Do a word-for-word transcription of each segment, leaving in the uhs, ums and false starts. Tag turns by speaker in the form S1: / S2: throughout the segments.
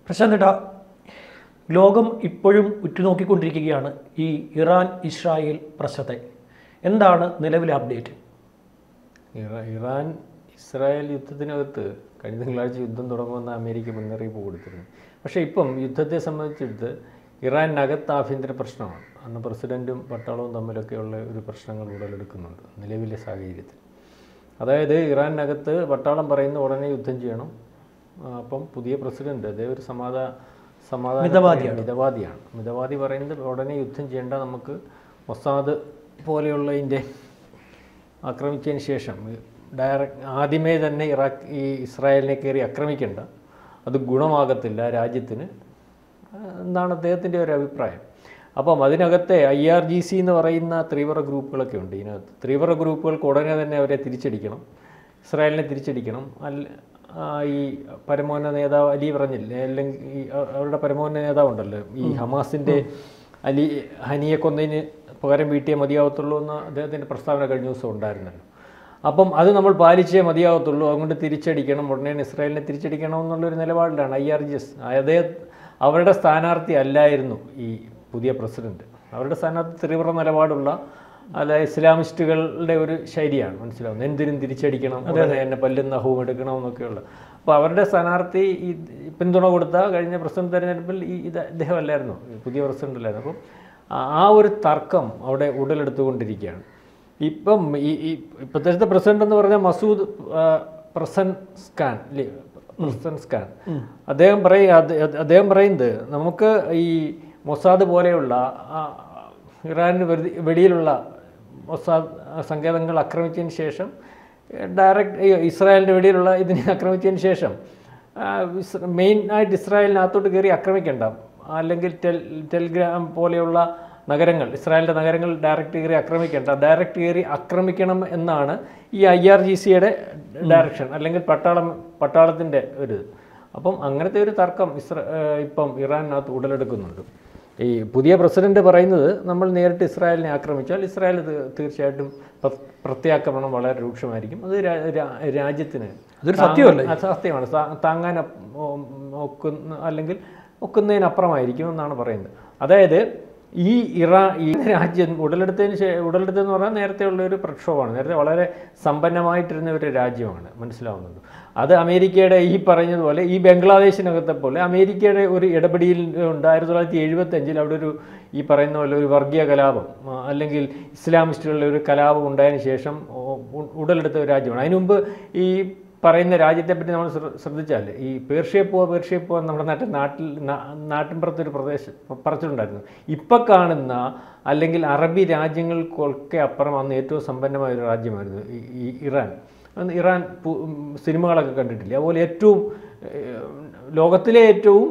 S1: പ്രശാന്തേട്ടാ, ലോകം ഇപ്പോഴും ഉറ്റുനോക്കിക്കൊണ്ടിരിക്കുകയാണ് ഈ ഇറാൻ ഇസ്രായേൽ പ്രശ്നത്തെ. എന്താണ് നിലവിലെ അപ്ഡേറ്റ്?
S2: ഇറാൻ ഇസ്രായേൽ യുദ്ധത്തിനകത്ത് കഴിഞ്ഞ തിങ്കളാഴ്ച യുദ്ധം തുടങ്ങുമെന്ന് അമേരിക്ക മുന്നറിയിപ്പ് കൊടുത്തിരുന്നു. പക്ഷേ ഇപ്പം യുദ്ധത്തെ സംബന്ധിച്ചെടുത്ത് ഇറാനകത്ത് ആഭ്യന്തര പ്രശ്നമാണ്. അന്ന് പ്രസിഡൻറ്റും പട്ടാളവും തമ്മിലൊക്കെയുള്ള ഒരു പ്രശ്നങ്ങൾ ഉടലെടുക്കുന്നുണ്ട് നിലവിലെ സാഹചര്യത്തിൽ. അതായത് ഇറാനകത്ത് പട്ടാളം പറയുന്ന ഉടനെ യുദ്ധം ചെയ്യണം. അപ്പം പുതിയ പ്രസിഡന്റ് അദ്ദേഹം ഒരു സമാധാ സമാധാന
S1: മിതവാദിയാണ്
S2: മിതവാദിയാണ് മിതവാദി പറയുന്നത് ഉടനെ യുദ്ധം ചെയ്യേണ്ട, നമുക്ക് മൊസാദ് പോലെയുള്ള ഇന്ത്യ ആക്രമിച്ചതിന് ശേഷം ഡയറക്റ്റ് ആദ്യമേ തന്നെ ഇറാഖ് ഈ ഇസ്രായേലിനെ കയറി ആക്രമിക്കേണ്ട, അത് ഗുണമാകത്തില്ല രാജ്യത്തിന് എന്നാണ് അദ്ദേഹത്തിൻ്റെ ഒരു അഭിപ്രായം. അപ്പം അതിനകത്തെ ഐ ആർ ജി സി എന്ന് പറയുന്ന തീവ്ര ഗ്രൂപ്പുകളൊക്കെ ഉണ്ട്. ഇതിനകത്ത് തീവ്ര ഗ്രൂപ്പുകൾക്ക് ഉടനെ തന്നെ അവരെ തിരിച്ചടിക്കണം, ഇസ്രായേലിനെ തിരിച്ചടിക്കണം. അല്ല ഈ പരമോന്നത നേതാവ് അലി പറഞ്ഞില്ലേ, അല്ലെങ്കിൽ ഈ അവരുടെ പരമോന്നത നേതാവുണ്ടല്ലോ ഈ ഹമാസിൻ്റെ അലി ഹനിയെ കൊന്നതിന് പകരം വീട്ടിയേ മതിയാവത്തുള്ളൂ എന്ന് അദ്ദേഹത്തിൻ്റെ പ്രസ്താവന കഴിഞ്ഞ ദിവസം ഉണ്ടായിരുന്നല്ലോ. അപ്പം അത് നമ്മൾ പാലിച്ചേ മതിയാവത്തുള്ളൂ, അതുകൊണ്ട് തിരിച്ചടിക്കണം, ഉടനെ ഇസ്രായേലിനെ തിരിച്ചടിക്കണം എന്നുള്ളൊരു നിലപാടിലാണ് ഐ ആർ ജി എസ്. അദ്ദേഹം അവരുടെ സ്ഥാനാർത്ഥി അല്ലായിരുന്നു ഈ പുതിയ പ്രസിഡന്റ്. അവരുടെ സ്ഥാനാർത്ഥി തീവ്ര നിലപാടുള്ള അല്ല ഇസ്ലാമിസ്റ്റുകളുടെ ഒരു ശൈലിയാണ്, മനസ്സിലാവുന്നത്. എന്തിനും തിരിച്ചടിക്കണം, ഉടനെ എന്നെ പല്ലും നഖവും എടുക്കണം എന്നൊക്കെയുള്ള. അപ്പോൾ അവരുടെ സ്ഥാനാർത്ഥി ഈ പിന്തുണ കൊടുത്ത കഴിഞ്ഞ പ്രസിഡന്റ് തെരഞ്ഞെടുപ്പിൽ ഈ ഇത് ഇദ്ദേഹം അല്ലായിരുന്നു, പുതിയ പ്രസിഡന്റ് അല്ലായിരുന്നു. അപ്പം ആ ഒരു തർക്കം അവിടെ ഉടലെടുത്തുകൊണ്ടിരിക്കുകയാണ്. ഇപ്പം ഈ ഈ ഇപ്പോഴത്തെ പ്രസിഡന്റ് എന്ന് പറഞ്ഞാൽ മസൂദ് പെസൻസ്കാൻ അല്ലേ പെസൻസ്കാൻ അദ്ദേഹം പറയും അദ്ദേഹം പറയുന്നത് നമുക്ക് ഈ മൊസാദ് പോലെയുള്ള ഇറാനിന് വെടിയിലുള്ള മൊസാദ് സങ്കേതങ്ങൾ ആക്രമിച്ചതിന് ശേഷം ഡയറക്റ്റ് ഇസ്രായേലിൻ്റെ വെടിയിലുള്ള ഇതിനെ ആക്രമിച്ചതിന് ശേഷം മെയിൻ ആയിട്ട് ഇസ്രായേലിനകത്തോട്ട് കയറി ആക്രമിക്കേണ്ട, അല്ലെങ്കിൽ ടെൽ ടെൽഗ്രാം പോലെയുള്ള നഗരങ്ങൾ, ഇസ്രായേലിൻ്റെ നഗരങ്ങൾ ഡയറക്റ്റ് കയറി ആക്രമിക്കേണ്ട, ഡയറക്റ്റ് കയറി ആക്രമിക്കണം എന്നാണ് ഈ ഐ ആർ ജി സിയുടെ ഡയറക്ഷൻ, അല്ലെങ്കിൽ പട്ടാളം പട്ടാളത്തിൻ്റെ ഒരു. അപ്പം അങ്ങനത്തെ ഒരു തർക്കം ഇസ്രാ ഇപ്പം ഇറാനകത്ത് ഉടലെടുക്കുന്നുണ്ട്. ഈ പുതിയ പ്രസിഡന്റ് പറയുന്നത് നമ്മൾ നേരിട്ട് ഇസ്രായേലിനെ ആക്രമിച്ചാൽ ഇസ്രായേൽ തീർച്ചയായിട്ടും പ്രത്യാക്രമണം വളരെ രൂക്ഷമായിരിക്കും, അത് രാജ്യത്തിന്
S1: അതൊരു സത്യമല്ലേ,
S2: സത്യമാണ്, താങ്ങാൻ ഒക്കുന്ന അല്ലെങ്കിൽ ഒക്കുന്നതിനപ്പുറമായിരിക്കും എന്നാണ് പറയുന്നത്. അതായത് ഈ ഇറാ ഈ രാജ്യം ഉടലെടുത്തതിന് ശേഷം ഉടലെടുത്തതെന്ന് പറഞ്ഞാൽ നേരത്തെ ഉള്ള ഒരു പ്രക്ഷോഭമാണ്. നേരത്തെ വളരെ സമ്പന്നമായിട്ടിരുന്ന ഒരു രാജ്യമാണ്, മനസ്സിലാവുന്നുണ്ട്. അത് അമേരിക്കയുടെ ഈ പറഞ്ഞതുപോലെ ഈ ബംഗ്ലാദേശിനകത്തെ പോലെ അമേരിക്കയുടെ ഒരു ഇടപെടിയിൽ ഉണ്ട്. ആയിരത്തി തൊള്ളായിരത്തി എഴുപത്തി അഞ്ചിൽ അവിടെ ഒരു ഈ പറയുന്ന പോലെ ഒരു വർഗീയ കലാപം അല്ലെങ്കിൽ ഇസ്ലാമിസ്റ്റുകളുടെ ഒരു കലാപം ഉണ്ടായതിനു ശേഷം ഉടലെടുത്ത ഒരു രാജ്യമാണ്. അതിനു മുമ്പ് ഈ പറയുന്ന രാജ്യത്തെപ്പറ്റി നമ്മൾ ശ്രദ്ധിച്ചാൽ ഈ പേർഷ്യപ്പോ പേർഷ്യപ്പോ നമ്മുടെ നാട്ടിൽ നാട്ടിൽ നാട്ടിൻപുറത്തൊരു പ്രദേശം പറച്ചിട്ടുണ്ടായിരുന്നു. ഇപ്പം കാണുന്ന അല്ലെങ്കിൽ അറബി രാജ്യങ്ങൾക്കൊക്കെ അപ്പുറം അന്ന് ഏറ്റവും സമ്പന്നമായ ഒരു രാജ്യമായിരുന്നു ഈ ഇറാൻ. ഇറാൻ സിനിമകളൊക്കെ കണ്ടിട്ടില്ല, അതുപോലെ ഏറ്റവും ലോകത്തിലെ ഏറ്റവും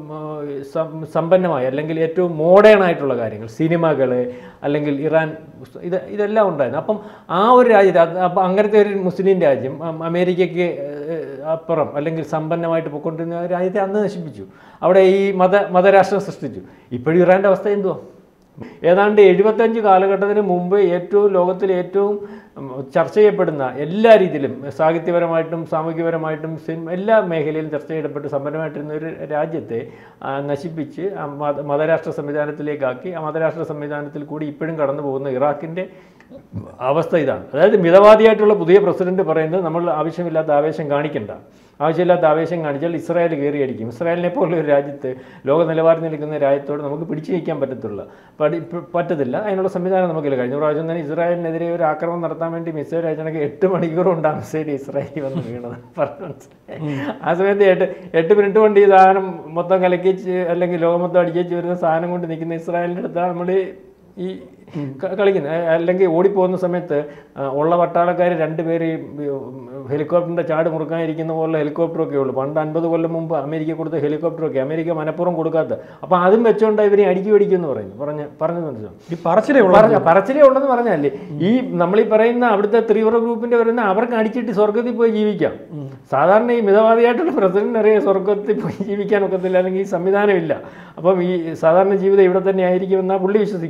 S2: സമ്പന്നമായ അല്ലെങ്കിൽ ഏറ്റവും മോഡേൺ ആയിട്ടുള്ള കാര്യങ്ങൾ, സിനിമകൾ അല്ലെങ്കിൽ ഇറാൻ, ഇത് ഇതെല്ലാം ഉണ്ടായിരുന്നു. അപ്പം ആ ഒരു രാജ്യത്ത് അപ്പം അങ്ങനത്തെ ഒരു മുസ്ലിം രാജ്യം അമേരിക്കയ്ക്ക് അപ്പുറം അല്ലെങ്കിൽ സമ്പന്നമായിട്ട് പോയിക്കൊണ്ടിരുന്ന രാജ്യത്തെ അന്ന് നശിപ്പിച്ചു, അവിടെ ഈ മത മതരാഷ്ട്രം സൃഷ്ടിച്ചു. ഇപ്പോഴും ഇറാൻ്റെ അവസ്ഥ എന്തുവാ? ഏതാണ്ട് എഴുപത്തഞ്ച് കാലഘട്ടത്തിന് മുമ്പ് ഏറ്റവും ലോകത്തിലെ ഏറ്റവും ചർച്ച ചെയ്യപ്പെടുന്ന എല്ലാ രീതിയിലും സാഹിത്യപരമായിട്ടും സാമൂഹികപരമായിട്ടും സിനിമ എല്ലാ മേഖലയിലും ചർച്ച ചെയ്യപ്പെട്ട് സമ്പന്നമായിട്ടിരുന്ന ഒരു രാജ്യത്തെ നശിപ്പിച്ച് മതരാഷ്ട്ര സംവിധാനത്തിലേക്കാക്കി ആ മതരാഷ്ട്ര സംവിധാനത്തിൽ കൂടി ഇപ്പോഴും കടന്നു പോകുന്ന ഇറാഖിൻ്റെ അവസ്ഥ ഇതാണ്. അതായത് മിതവാദിയായിട്ടുള്ള പുതിയ പ്രസിഡന്റ് പറയുന്നത് നമ്മൾ ആവശ്യമില്ലാത്ത ആവേശം കാണിക്കേണ്ട, ആവശ്യമില്ലാത്ത ആവേശം കാണിച്ചാൽ ഇസ്രായേൽ കയറി അടിക്കും. ഇസ്രായേലിനെ പോലുള്ള ഒരു രാജ്യത്ത് ലോക നിലവാരം നിൽക്കുന്ന രാജ്യത്തോട് നമുക്ക് പിടിച്ചു നിൽക്കാൻ പറ്റത്തുള്ള പഠി പറ്റത്തില്ല അതിനുള്ള സംവിധാനം നമുക്കില്ല. കഴിഞ്ഞ പ്രാവശ്യം തന്നെ ഇസ്രായേലിനെതിരെ ഒരു ആക്രമണം നടത്താൻ വേണ്ടി മിസൈൽ അയച്ചണെങ്കിൽ എട്ട് മണിക്കൂർ കൊണ്ട് ആ മിസൈൽ ഇസ്രായേലിൽ വന്ന് വീണത് പറഞ്ഞു മനസ്സിലായി. ആ സമയത്ത് എട്ട് എട്ട് മിനിറ്റ് കൊണ്ട് ഈ സാധനം മൊത്തം കലക്കിച്ച് അല്ലെങ്കിൽ ലോകം മൊത്തം അടിച്ചു വരുന്ന സാധനം കൊണ്ട് നിൽക്കുന്ന ഇസ്രായേലിൻ്റെ അടുത്താണ് നമ്മൾ ഈ കളിക്കുന്നത്. അല്ലെങ്കിൽ ഓടിപ്പോകുന്ന സമയത്ത് ഉള്ള പട്ടാളക്കാർ രണ്ടുപേര് ഹെലികോപ്റ്ററിൻ്റെ ചാട് മുറുക്കാനിരിക്കുന്ന പോലെ ഹെലികോപ്റ്ററൊക്കെ ഉള്ളൂ. പണ്ട് അൻപത് കൊല്ലം മുമ്പ് അമേരിക്ക കൊടുത്ത ഹെലികോപ്റ്ററൊക്കെ അമേരിക്ക മനഃപൂർവ്വം കൊടുക്കാത്ത. അപ്പോൾ അതും വെച്ചുകൊണ്ട് ഇവരെ അടിക്കി പിടിക്കുമെന്ന് പറയുന്നു പറഞ്ഞ് പറഞ്ഞു മനസ്സിലാവും.
S1: ഈ പറച്ചിലേ
S2: പറഞ്ഞ പറച്ചിലേ ഉണ്ടെന്ന് പറഞ്ഞാലേ ഈ നമ്മളീ പറയുന്ന അവിടുത്തെ തീവ്ര ഗ്രൂപ്പിൻ്റെ വരുന്ന അവർക്ക് അടിച്ചിട്ട് സ്വർഗത്തിൽ പോയി ജീവിക്കാം. സാധാരണ ഈ മിതവാദിയായിട്ടുള്ള പ്രസിഡന്റ് അറിയാം സ്വർഗത്തിൽ പോയി ജീവിക്കാൻ ഒക്കത്തില്ല, അല്ലെങ്കിൽ ഈ സംവിധാനമില്ല. അപ്പം ഈ സാധാരണ ജീവിതം ഇവിടെ തന്നെ ആയിരിക്കുമെന്നാണ് പുള്ളി വിശ്വസിക്കുന്നത്.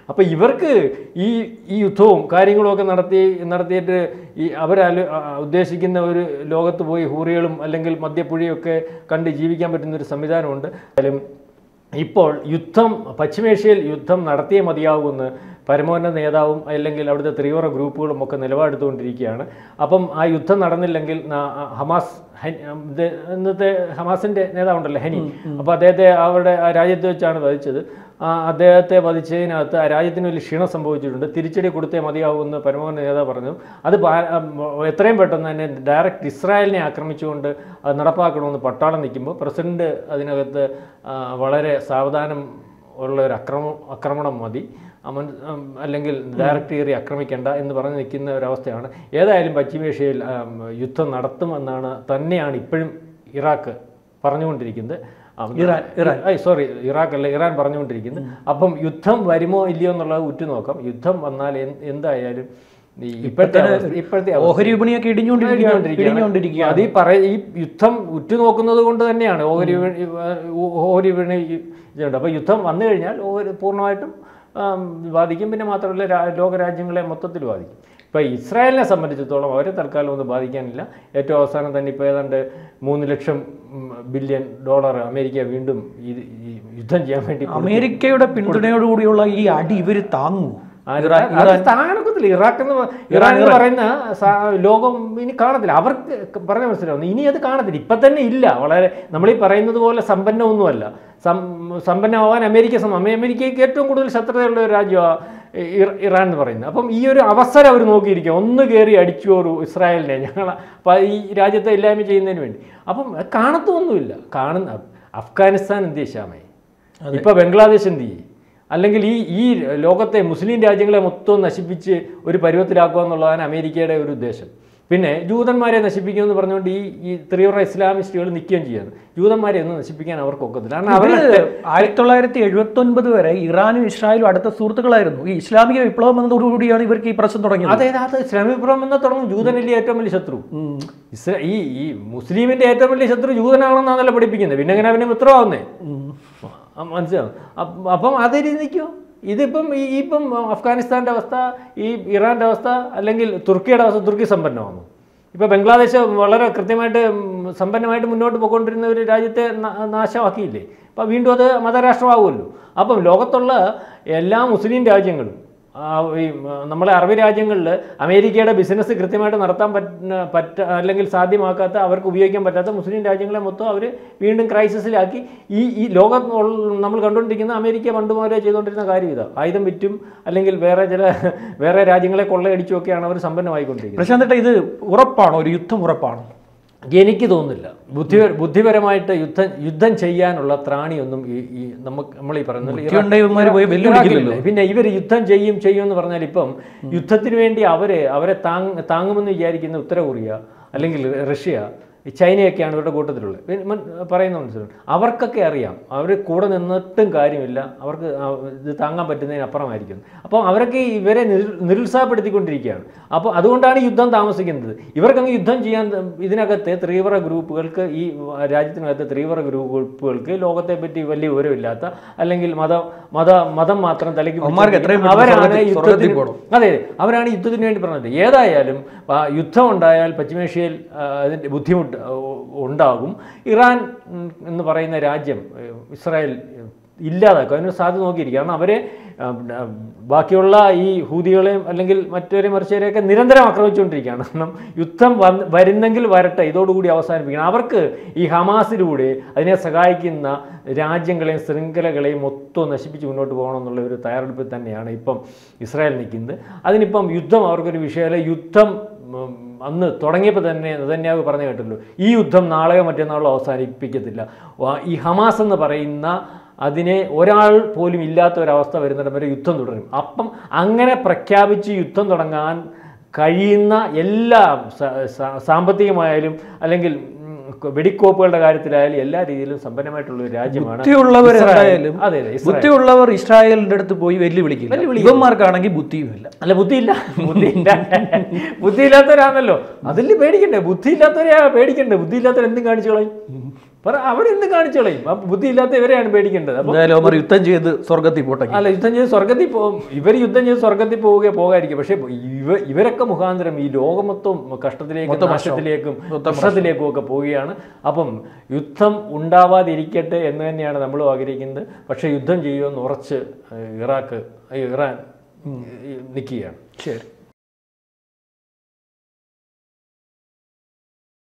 S2: അപ്പോൾ ഇവർക്ക് ഈ ഈ യുദ്ധവും കാര്യങ്ങളുമൊക്കെ നടത്തി നടത്തിയിട്ട് ഈ അവർ ഉദ്ദേശിക്കുന്ന ഒരു ലോകത്ത് പോയി ഹൂറികളും അല്ലെങ്കിൽ മദ്യപ്പുഴയൊക്കെ കണ്ട് ജീവിക്കാൻ പറ്റുന്ന ഒരു സംവിധാനമുണ്ട്. എന്തായാലും ഇപ്പോൾ യുദ്ധം പശ്ചിമേഷ്യയിൽ യുദ്ധം നടത്തിയേ മതിയാകുമെന്ന് പരമോന്നത നേതാവും അല്ലെങ്കിൽ അവിടുത്തെ തീവ്ര ഗ്രൂപ്പുകളും ഒക്കെ നിലപാടെടുത്തുകൊണ്ടിരിക്കുകയാണ്. അപ്പം ആ യുദ്ധം നടന്നില്ലെങ്കിൽ ഹമാസ് ഇന്നത്തെ ഹമാസിൻ്റെ നേതാവുണ്ടല്ലോ ഹനി, അപ്പോൾ അദ്ദേഹത്തെ അവരുടെ ആ രാജ്യത്ത് വെച്ചാണ് വധിച്ചത്. അദ്ദേഹത്തെ വധിച്ചതിനകത്ത് ആ രാജ്യത്തിന് വലിയ ക്ഷീണം സംഭവിച്ചിട്ടുണ്ട്. തിരിച്ചടി കൊടുത്തേ മതിയാവുമെന്ന് പരമോന്നത നേതാവ് പറഞ്ഞു. അത് എത്രയും പെട്ടെന്ന് തന്നെ ഡയറക്റ്റ് ഇസ്രായേലിനെ ആക്രമിച്ചുകൊണ്ട് അത് നടപ്പാക്കണമെന്ന് പട്ടാളം നിൽക്കുമ്പോൾ പ്രസിഡന്റ് അതിനകത്ത് വളരെ സാവധാനം ഉള്ള ഒരു അക്രമ ആക്രമണം മതി, അല്ലെങ്കിൽ ഡയറക്റ്റ് കയറി ആക്രമിക്കേണ്ട എന്ന് പറഞ്ഞ് നിൽക്കുന്ന ഒരവസ്ഥയാണ്. ഏതായാലും പശ്ചിമേഷ്യയിൽ യുദ്ധം നടത്തുമെന്നാണ് തന്നെയാണ് ഇപ്പോഴും ഇറാഖ് പറഞ്ഞുകൊണ്ടിരിക്കുന്നത്.
S1: ഇറാൻ ഇറാൻ
S2: സോറി ഇറാഖ് അല്ല ഇറാൻ പറഞ്ഞുകൊണ്ടിരിക്കുന്നത്. അപ്പം യുദ്ധം വരുമോ ഇല്ലയോ എന്നുള്ളത് ഉറ്റുനോക്കാം. യുദ്ധം വന്നാൽ എന്തായാലും ഇപ്പോഴത്തെ ഇപ്പോഴത്തെ
S1: ഓഹരി വിപണിയൊക്കെ ഇടിഞ്ഞുകൊണ്ടിരിക്കുകയാണ്.
S2: അത് ഈ പറയ ഈ യുദ്ധം ഉറ്റുനോക്കുന്നത് കൊണ്ട് തന്നെയാണ് ഓഹരി ഓഹരി വിപണി ഇതുണ്ട്. അപ്പോൾ യുദ്ധം വന്നു കഴിഞ്ഞാൽ ഓഹരി പൂർണ്ണമായിട്ടും ബാധിക്കും. പിന്നെ മാത്രമല്ല ലോകരാജ്യങ്ങളെ മൊത്തത്തിൽ ബാധിക്കും. ഇപ്പോൾ ഇസ്രായേലിനെ സംബന്ധിച്ചിടത്തോളം അവരെ തൽക്കാലം ഒന്നും ബാധിക്കാനില്ല. ഏറ്റവും അവസാനം തന്നെ ഇപ്പോൾ ഏതാണ്ട് മൂന്ന് ലക്ഷം ബില്യൺ ഡോളർ അമേരിക്ക വീണ്ടും യുദ്ധം ചെയ്യാൻ വേണ്ടി
S1: അമേരിക്കയുടെ പിന്തുണയോടുകൂടിയുള്ള ഈ അടി ഇവർ താങ്ങും.
S2: താങ്ങാനൊക്കത്തില്ല. ഇറാഖ് എന്ന് ഇറാൻ എന്ന് പറയുന്ന ലോകം ഇനി കാണത്തില്ല. അവർക്ക് പറഞ്ഞ മനസ്സിലാവുന്നു ഇനി അത് കാണത്തില്ല. ഇപ്പം തന്നെ ഇല്ല. വളരെ നമ്മളീ പറയുന്നത് പോലെ സമ്പന്നമൊന്നുമല്ല. സം സമ്പന്നമാവാൻ അമേരിക്ക അമേരിക്കയ്ക്ക് ഏറ്റവും കൂടുതൽ ശത്രുതയുള്ള ഒരു രാജ്യമാണ് ഇറാൻ എന്ന് പറയുന്നത്. അപ്പം ഈ ഒരു അവസരം അവർ നോക്കിയിരിക്കുക, ഒന്ന് കയറി അടിച്ചു ഒരു ഇസ്രായേലിനെ ഞങ്ങൾ അപ്പം ഈ രാജ്യത്തെ ഇല്ലായ്മ ചെയ്യുന്നതിന് വേണ്ടി. അപ്പം കാണത്തൊന്നുമില്ല. കാണുന്ന അഫ്ഗാനിസ്ഥാൻ എന്ത് ചെയ്യാമേ, ഇപ്പം ബംഗ്ലാദേശ് എന്ത് ചെയ്യും, അല്ലെങ്കിൽ ഈ ഈ ലോകത്തെ മുസ്ലിം രാജ്യങ്ങളെ മൊത്തം നശിപ്പിച്ച് ഒരു പരുവത്തിലാക്കുക എന്നുള്ളതാണ് അമേരിക്കയുടെ ഒരു ഉദ്ദേശം. പിന്നെ ജൂതന്മാരെ നശിപ്പിക്കുമെന്ന് പറഞ്ഞുകൊണ്ട് ഈ ഈ തീവ്ര ഇസ്ലാമിസ്റ്റുകൾ നിൽക്കുകയും ചെയ്യുന്നത്. ജൂതന്മാരെ ഒന്നും നശിപ്പിക്കാൻ അവർക്കൊക്കത്തില്ല. കാരണം അവർ
S1: ആയിരത്തി തൊള്ളായിരത്തി എഴുപത്തി ഒൻപത് വരെ ഇറാനും ഇസ്രായേലും അടുത്ത സുഹൃത്തുക്കളായിരുന്നു. ഈ ഇസ്ലാമിക വിപ്ലവം എന്നതോടുകൂടിയാണ് ഇവർക്ക് ഈ പ്രശ്നം തുടങ്ങിയത്.
S2: അതായത് അത് ഇസ്ലാമിക വിപ്ലവം എന്ന തുടങ്ങും. ജൂതനല്ലേ ഏറ്റവും വലിയ ശത്രു. ഇസ്രാ ഈ ഈ മുസ്ലിമിന്റെ ഏറ്റവും വലിയ ശത്രു ജൂതനാണെന്നാണല്ലോ പഠിപ്പിക്കുന്നത്. പിന്നെ എങ്ങനെ അവനെ മിത്രമാവുന്നേ മനസ്സിലാവും. അപ്പം അതേ രീതി നിൽക്കുമോ. ഇതിപ്പം ഈ ഇപ്പം അഫ്ഗാനിസ്ഥാൻ്റെ അവസ്ഥ, ഈ ഇറാൻ്റെ അവസ്ഥ, അല്ലെങ്കിൽ തുർക്കിയുടെ അവസ്ഥ. തുർക്കി സമ്പന്നമാകുന്നു. ഇപ്പോൾ ബംഗ്ലാദേശ് വളരെ കൃത്യമായിട്ട് സമ്പന്നമായിട്ട് മുന്നോട്ട് പോയിക്കൊണ്ടിരുന്ന ഒരു രാജ്യത്തെ നാശമാക്കിയില്ലേ. അപ്പോൾ വീണ്ടും അത് മതരാഷ്ട്രമാകുമല്ലോ. അപ്പം ലോകത്തുള്ള എല്ലാ മുസ്ലിം രാജ്യങ്ങളും ഈ നമ്മളെ അറബ് രാജ്യങ്ങളിൽ അമേരിക്കയുടെ ബിസിനസ് കൃത്യമായിട്ട് നടത്താൻ പറ്റ പറ്റ അല്ലെങ്കിൽ സാധ്യമാക്കാത്ത, അവർക്ക് ഉപയോഗിക്കാൻ പറ്റാത്ത മുസ്ലിം രാജ്യങ്ങളെ മൊത്തം അവർ വീണ്ടും ക്രൈസിസിലാക്കി. ഈ ഈ ലോകം നമ്മൾ കണ്ടുകൊണ്ടിരിക്കുന്ന അമേരിക്ക പണ്ടുമാരെ ചെയ്തുകൊണ്ടിരുന്ന കാര്യം ഇതാണ്. ആയുധം വിറ്റും അല്ലെങ്കിൽ വേറെ ചില വേറെ രാജ്യങ്ങളെ കൊള്ളയടിച്ചുമൊക്കെയാണ് അവർ സമ്പന്നമായിക്കൊണ്ടിരിക്കുന്നത്.
S1: പ്രശാന്തേട്ടാ, ഇത് ഉറപ്പാണോ, ഒരു യുദ്ധം ഉറപ്പാണോ?
S2: എനിക്ക് തോന്നുന്നില്ല. ബുദ്ധി ബുദ്ധിപരമായിട്ട് യുദ്ധം യുദ്ധം ചെയ്യാനുള്ള ത്രാണിയൊന്നും ഈ ഈ നമുക്ക് നമ്മൾ ഈ പറയുന്നത്. പിന്നെ ഇവർ യുദ്ധം ചെയ്യും ചെയ്യും എന്ന് പറഞ്ഞാൽ ഇപ്പം യുദ്ധത്തിന് വേണ്ടി അവരെ അവരെ താങ് താങ്ങുമെന്ന് വിചാരിക്കുന്ന ഉത്തര കൊറിയ അല്ലെങ്കിൽ റഷ്യ, ചൈനയൊക്കെയാണ് ഇവരുടെ കൂട്ടത്തിലുള്ളത്. പറയുന്ന മനസ്സിലുണ്ട്. അവർക്കൊക്കെ അറിയാം അവർ കൂടെ നിന്നിട്ടും കാര്യമില്ല, അവർക്ക് ഇത് താങ്ങാൻ പറ്റുന്നതിനപ്പുറമായിരിക്കും. അപ്പോൾ അവരൊക്കെ ഇവരെ നിരുത്സാഹപ്പെടുത്തിക്കൊണ്ടിരിക്കുകയാണ്. അപ്പോൾ അതുകൊണ്ടാണ് യുദ്ധം താമസിക്കുന്നത്. ഇവർക്കങ്ങ് യുദ്ധം ചെയ്യാൻ ഇതിനകത്തെ തീവ്ര ഗ്രൂപ്പുകൾക്ക്, ഈ രാജ്യത്തിനകത്തെ തീവ്ര ഗ്രൂപ്പുകൾക്ക് ലോകത്തെ പറ്റി വലിയ വിവരമില്ലാത്ത, അല്ലെങ്കിൽ മതം മത മതം മാത്രം തലയ്ക്ക് അവരാണ് യുദ്ധത്തിന് അതെ അവരാണ് യുദ്ധത്തിന് വേണ്ടി പറഞ്ഞത്. ഏതായാലും യുദ്ധം ഉണ്ടായാൽ പശ്ചിമേഷ്യയിൽ അതിൻ്റെ ബുദ്ധിമുട്ട് ഉണ്ടാകും. ഇറാൻ എന്ന് പറയുന്ന രാജ്യം ഇസ്രായേൽ ഇല്ലാതാക്കും അതിന് സാധ്യത നോക്കിയിരിക്കും. കാരണം അവരെ ബാക്കിയുള്ള ഈ ഹൂതികളെയും അല്ലെങ്കിൽ മറ്റവരെ മറിച്ചവരെയൊക്കെ നിരന്തരം ആക്രമിച്ചുകൊണ്ടിരിക്കുകയാണ്. കാരണം യുദ്ധം വന്ന് വരുന്നെങ്കിൽ വരട്ടെ, ഇതോടുകൂടി അവസാനിപ്പിക്കണം. അവർക്ക് ഈ ഹമാസിലൂടെ അതിനെ സഹായിക്കുന്ന രാജ്യങ്ങളെയും ശൃംഖലകളെയും മൊത്തം നശിപ്പിച്ച് മുന്നോട്ട് പോകണം എന്നുള്ള ഒരു തയ്യാറെടുപ്പിൽ തന്നെയാണ് ഇപ്പം ഇസ്രായേൽ നിൽക്കുന്നത്. അതിനിപ്പം യുദ്ധം അവർക്കൊരു വിഷയമല്ല. യുദ്ധം അന്ന് തുടങ്ങിയപ്പോൾ തന്നെ നെതന്യാഹു പറഞ്ഞു കേട്ടല്ലോ, ഈ യുദ്ധം നാളെയോ മറ്റന്നാളോ അവസാനിപ്പിക്കത്തില്ല. ഈ ഹമാസ് എന്ന് പറയുന്ന അതിനെ ഒരാൾ പോലും ഇല്ലാത്ത ഒരവസ്ഥ വരുന്നിടം വരെ യുദ്ധം തുടരും. അപ്പം അങ്ങനെ പ്രഖ്യാപിച്ച് യുദ്ധം തുടങ്ങാൻ കഴിയുന്ന എല്ലാ സാമ്പത്തികമായാലും അല്ലെങ്കിൽ വെടിക്കോപ്പുകളുടെ കാര്യത്തിലായാലും എല്ലാ രീതിയിലും സമ്പന്നമായിട്ടുള്ള ഒരു രാജ്യമാണ്.
S1: അതെ അതെ ബുദ്ധിയുള്ളവർ ഇസ്രായേലിന്റെ അടുത്ത് പോയി വെല്ലുവിളിക്കില്ല. ഇവന്മാർക്കാണെങ്കിൽ ബുദ്ധിയുമില്ല.
S2: അല്ല ബുദ്ധിയില്ല ബുദ്ധിയില്ല ബുദ്ധിയില്ലാത്തവരാണല്ലോ അതിൽ പേടിക്കണ്ടേ. ബുദ്ധിയില്ലാത്തവരെയാ പേടിക്കണ്ടേ. ബുദ്ധിയില്ലാത്തവർ എന്തും കാണിച്ചു കളയും. പറ അവിടെ നിന്ന് കാണിച്ചോളയും. ആ ബുദ്ധി ഇല്ലാത്ത ഇവരെയാണ് പേടിക്കേണ്ടത്. അപ്പോൾ
S1: എന്തായാലും അവർ യുദ്ധം ചെയ്ത് സ്വർഗത്തിൽ പോട്ടെ.
S2: അല്ല, യുദ്ധം ചെയ്ത് സ്വർഗത്തിൽ പോകും. ഇവർ യുദ്ധം ചെയ്ത് സ്വർഗത്തിൽ പോവുക പോകാതിരിക്കും. പക്ഷേ ഇവ ഇവരൊക്കെ മുഖാന്തരം ഈ ലോകമൊത്തം കഷ്ടത്തിലേക്കും നാശത്തിലേക്കും പ്രശ്നത്തിലേക്കും ഒക്കെ പോവുകയാണ്. അപ്പം യുദ്ധം ഉണ്ടാവാതിരിക്കട്ടെ എന്ന് തന്നെയാണ് നമ്മളും ആഗ്രഹിക്കുന്നത്. പക്ഷേ യുദ്ധം ചെയ്യുമെന്ന് ഉറച്ച് ഇറാഖ് ഇറാൻ നിൽക്കുകയാണ്.
S1: ശരി.